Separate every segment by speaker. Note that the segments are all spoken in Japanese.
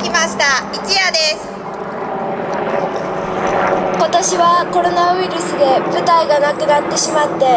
Speaker 1: きました一夜です。
Speaker 2: 今年はコロナウイルスで舞台がなくなってしまって、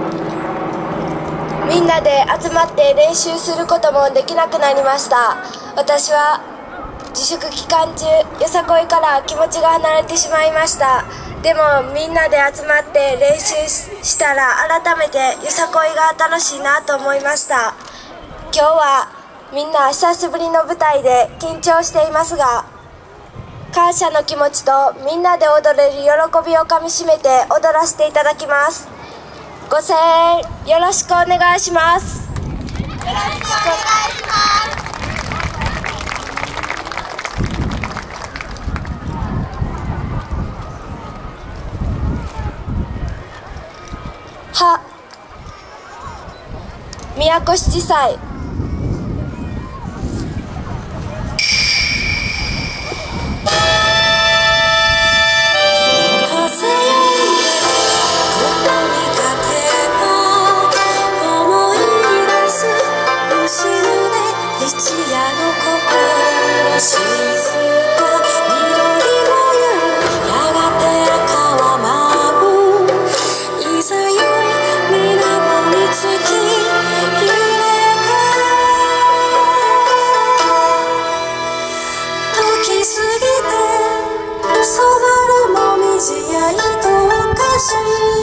Speaker 2: みんなで集まって練習することもできなくなりました。私は自粛期間中、よさこいから気持ちが離れてしまいました。でもみんなで集まって練習したら改めてよさこいが楽しいなと思いました。今日はみんな久しぶりの舞台で緊張していますが、感謝の気持ちとみんなで踊れる喜びをかみしめて踊らせていただきます。ご声援よろしくお願いします。
Speaker 1: よろしくお願いします。
Speaker 2: 宮古七祭
Speaker 3: そばるもみじや糸をかし